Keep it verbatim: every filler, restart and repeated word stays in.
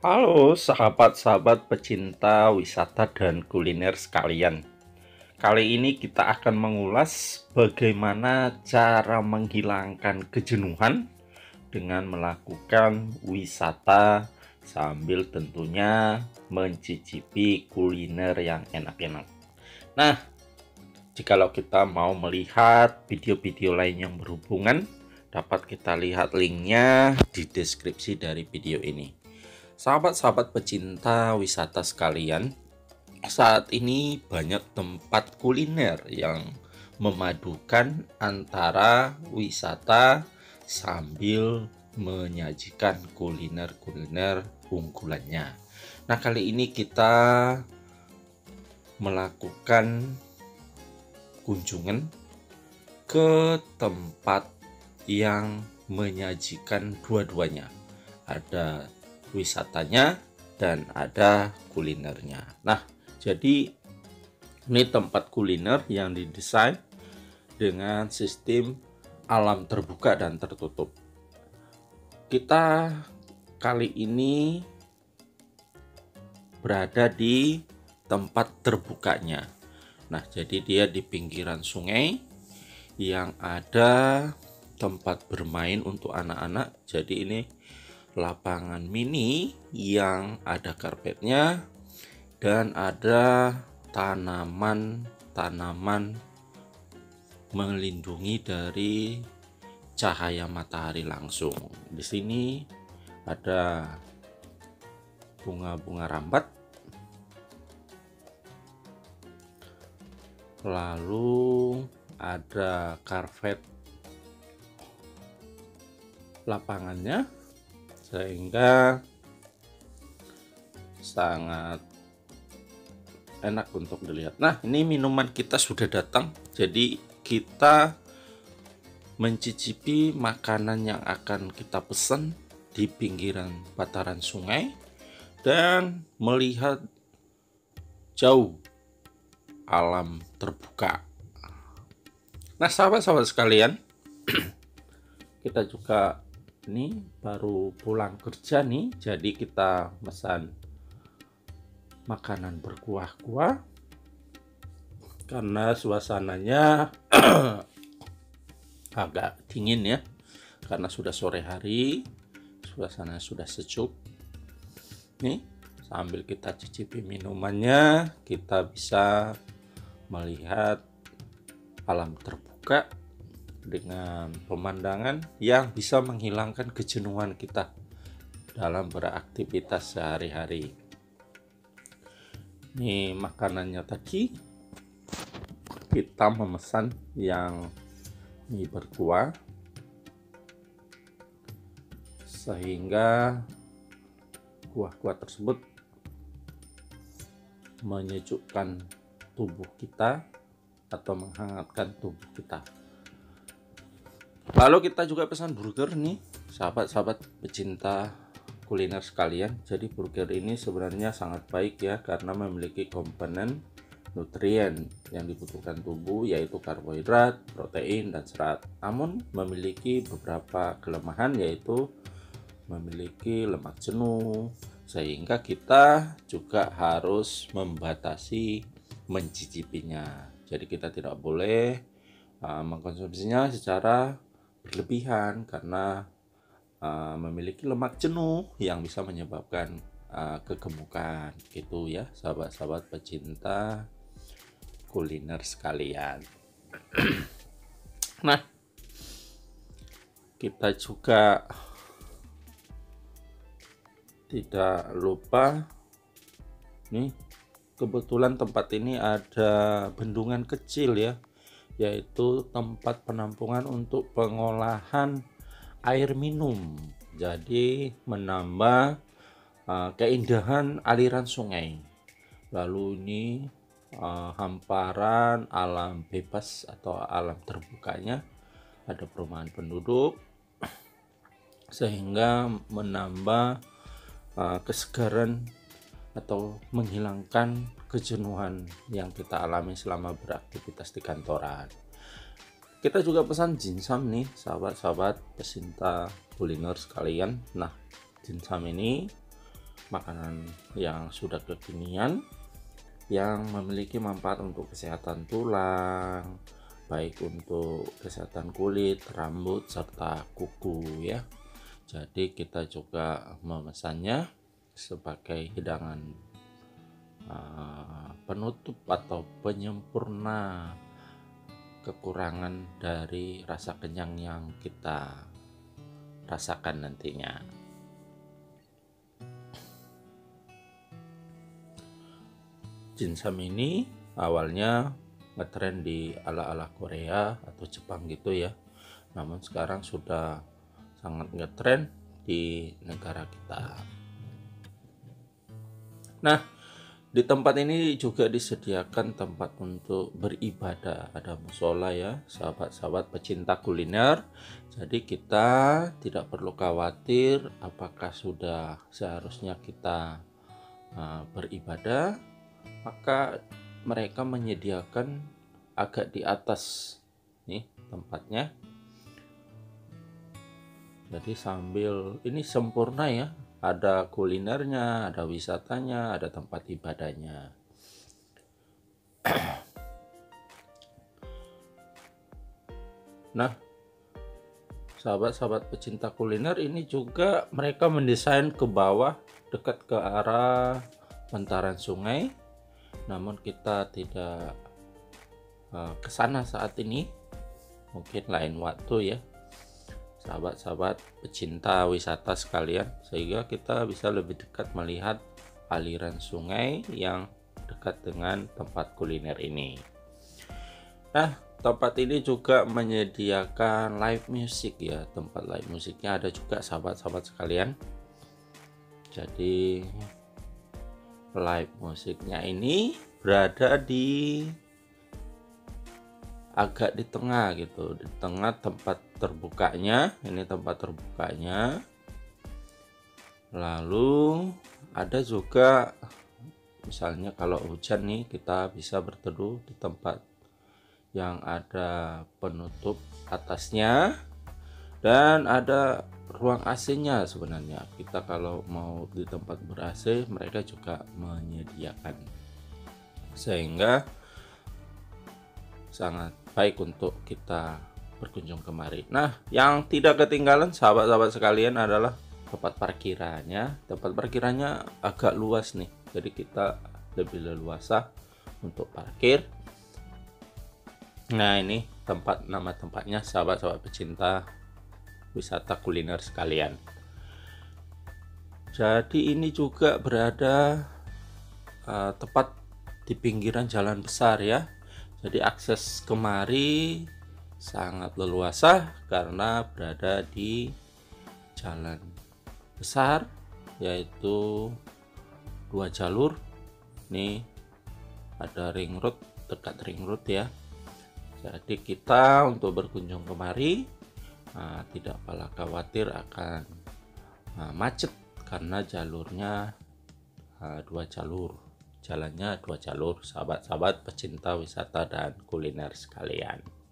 Halo sahabat-sahabat pecinta wisata dan kuliner sekalian. Kali ini kita akan mengulas bagaimana cara menghilangkan kejenuhan dengan melakukan wisata sambil tentunya mencicipi kuliner yang enak-enak. Nah, jikalau kita mau melihat video-video lain yang berhubungan, dapat kita lihat linknya di deskripsi dari video ini. Sahabat-sahabat pecinta wisata sekalian, saat ini banyak tempat kuliner yang memadukan antara wisata sambil menyajikan kuliner-kuliner unggulannya. Nah, kali ini kita melakukan kunjungan ke tempat yang menyajikan dua-duanya. Ada wisatanya dan ada kulinernya. Nah, jadi ini tempat kuliner yang didesain dengan sistem alam terbuka dan tertutup. Kita kali ini berada di tempat terbukanya. Nah, jadi dia di pinggiran sungai yang ada tempat bermain untuk anak-anak. Jadi ini lapangan mini yang ada karpetnya dan ada tanaman-tanaman melindungi dari cahaya matahari langsung. Di sini ada bunga-bunga rambat, lalu ada karpet lapangannya, sehingga sangat enak untuk dilihat. Nah, ini minuman kita sudah datang, jadi kita mencicipi makanan yang akan kita pesan di pinggiran bataran sungai dan melihat jauh alam terbuka. Nah, sahabat-sahabat sekalian, kita juga ini baru pulang kerja nih, jadi kita pesan makanan berkuah-kuah karena suasananya agak dingin ya, karena sudah sore hari, suasana sudah sejuk nih. Sambil kita cicipi minumannya, kita bisa melihat alam terbuka dengan pemandangan yang bisa menghilangkan kejenuhan kita dalam beraktivitas sehari-hari. Ini makanannya tadi kita memesan yang mie berkuah, sehingga kuah-kuah tersebut menyejukkan tubuh kita atau menghangatkan tubuh kita. Lalu kita juga pesan burger nih, sahabat-sahabat pecinta kuliner sekalian. Jadi burger ini sebenarnya sangat baik ya, karena memiliki komponen nutrien yang dibutuhkan tubuh, yaitu karbohidrat, protein, dan serat. Namun memiliki beberapa kelemahan, yaitu memiliki lemak jenuh, sehingga kita juga harus membatasi mencicipinya. Jadi kita tidak boleh uh, mengkonsumsinya secara berlebihan karena uh, memiliki lemak jenuh yang bisa menyebabkan uh, kegemukan gitu ya, sahabat-sahabat pecinta kuliner sekalian. Nah, kita juga tidak lupa nih, kebetulan tempat ini ada bendungan kecil ya, yaitu tempat penampungan untuk pengolahan air minum. Jadi menambah uh, keindahan aliran sungai. Lalu ini uh, hamparan alam bebas atau alam terbukanya, ada perumahan penduduk, sehingga menambah uh, kesegaran atau menghilangkan kejenuhan yang kita alami selama beraktivitas di kantoran. Kita juga pesan dimsum nih, sahabat-sahabat pecinta kuliner sekalian. Nah, dimsum ini makanan yang sudah kekinian yang memiliki manfaat untuk kesehatan tulang, baik untuk kesehatan kulit, rambut, serta kuku ya. Jadi kita juga memesannya sebagai hidangan uh, penutup atau penyempurna kekurangan dari rasa kenyang yang kita rasakan nantinya. Jinsam ini awalnya ngetren di ala-ala Korea atau Jepang gitu ya, namun sekarang sudah sangat ngetren di negara kita. Nah, di tempat ini juga disediakan tempat untuk beribadah, ada musola ya, sahabat-sahabat pecinta kuliner. Jadi kita tidak perlu khawatir apakah sudah seharusnya kita uh, beribadah, maka mereka menyediakan agak di atas nih tempatnya. Jadi sambil ini sempurna ya, ada kulinernya, ada wisatanya, ada tempat ibadahnya. Nah, sahabat-sahabat pecinta kuliner, ini juga mereka mendesain ke bawah dekat ke arah bantaran sungai. Namun kita tidak uh, ke sana saat ini, mungkin lain waktu ya sahabat-sahabat pecinta wisata sekalian, sehingga kita bisa lebih dekat melihat aliran sungai yang dekat dengan tempat kuliner ini. Nah, tempat ini juga menyediakan live music ya, tempat live musiknya ada juga sahabat-sahabat sekalian. Jadi live musiknya ini berada di agak di tengah gitu, di tengah tempat terbukanya. Ini tempat terbukanya. Lalu ada juga misalnya kalau hujan nih, kita bisa berteduh di tempat yang ada penutup atasnya dan ada ruang A C-nya. Sebenarnya kita kalau mau di tempat ber-A C, mereka juga menyediakan, sehingga sangat baik untuk kita berkunjung kemari. Nah, yang tidak ketinggalan sahabat-sahabat sekalian adalah tempat parkirannya. Tempat parkirannya agak luas nih, jadi kita lebih leluasa untuk parkir. Nah, ini tempat, nama tempatnya sahabat-sahabat pecinta wisata kuliner sekalian. Jadi ini juga berada uh, tepat di pinggiran jalan besar ya. Jadi akses kemari sangat leluasa karena berada di jalan besar, yaitu dua jalur. Nih ada ring road, dekat ring road ya. Jadi kita untuk berkunjung kemari nah, tidak pala khawatir akan nah, macet karena jalurnya nah, dua jalur. Jalannya dua jalur, sahabat-sahabat pecinta wisata dan kuliner sekalian.